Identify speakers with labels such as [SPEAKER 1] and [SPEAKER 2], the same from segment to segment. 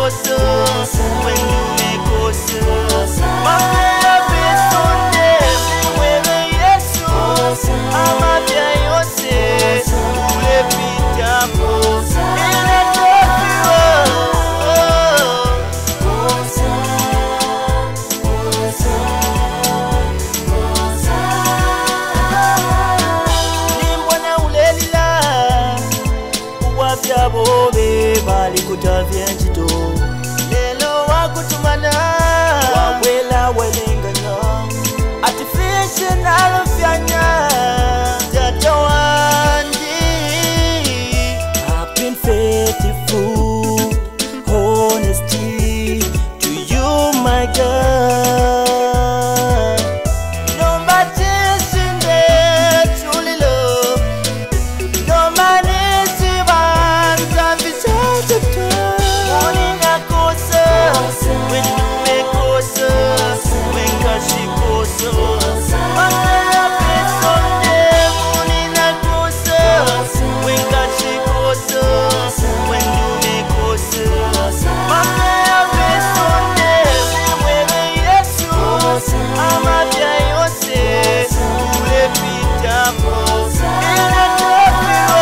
[SPEAKER 1] kosa, when you make kosa. Mapea besonde, wewe Yesu, amapia yose, ule pitapo, ile tokiwa. Nimbona ulelila, uwapya bobe, bali kutavya njito. Lelo wakutumana, wawela welenganya, artificial alofyanya, jatawandi. I've been faithful, honesty to you, my God. No matter sinde tulilo, no matter sibanza visata. Morning akosa, when you make kosa, when kashi kosa. Mapea besonde, morning akosa, when kashi kosa, when you make kosa. Mapea besonde, wewe Yesu, amapia yose, ule pitapo, ile tokiwa.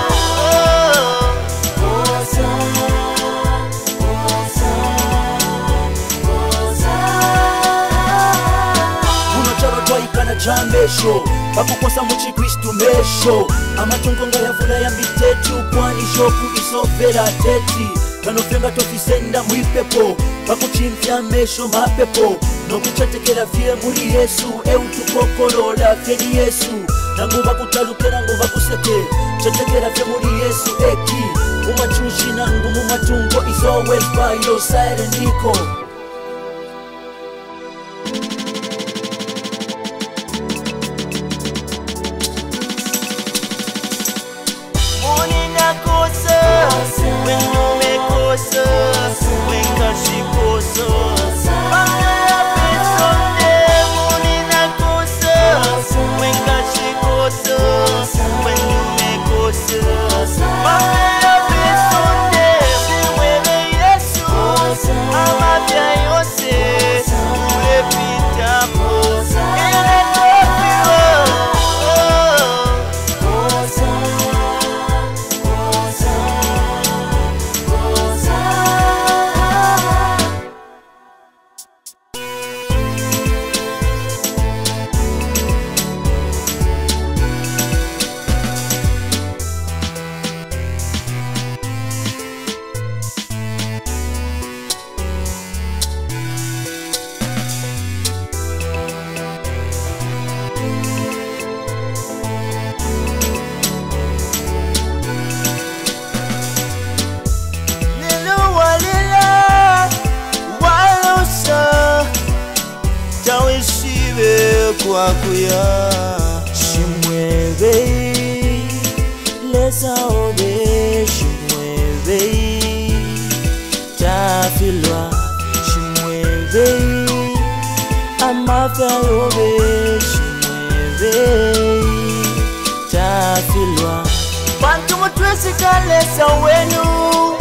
[SPEAKER 2] Unacharo twaikana chambesho bakukosa muchi Kristu mesho amatongo yavula ya mitetu kwani shoku isofera teti kanofenga tofisenda mwipepo bakuchimvya mesho mapepo nokuchatekera vye muri Yesu eutukokolola fyeni Yesu nangu bakutalukera ngo bakuseke chatekera vye muri Yesu eki umachushi nangu mumatungo is always by your side and niko.
[SPEAKER 1] Morning akosa, when you make kosa, when kashi kosa. Mapea besonde, morning akosa, when kashi kosa, when you make kosa. Mapea besonde, wewe Yesu, amapia yose, ule pitapo, ile tokiwa. Lelo walila, walosa, tawishibe kwa kuya. Shimwebe, lesa obe, shimwebe, tafilwa. Shimwebe, amafya yobe, shimwebe, tafilwa. Bantu mutwesi kalesa wenu,